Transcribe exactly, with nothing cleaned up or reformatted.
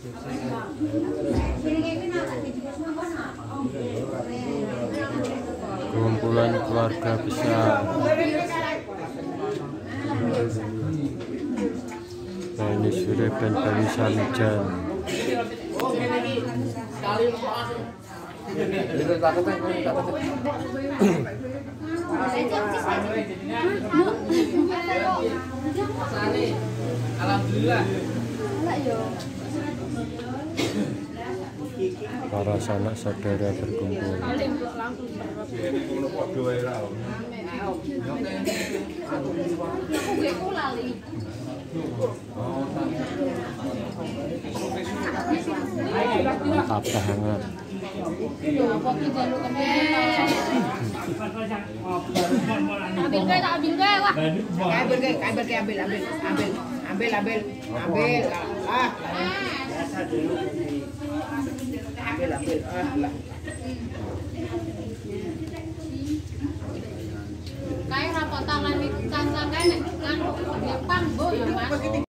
Kumpulan keluarga besar. Bani Surip dan Bani Samijan. Alhamdulillah. Para sanak saudara berkumpul. Mantap banget. Ambil ke, tak ambil ke, wah. Ambil ke, ambil ke, ambil, ambil, ambil, ambil, ambil, ambil, ah, ambil, ambil, ah, lah. Kayak rapot tangan di kancang kan, kan Jepang bu ya mas.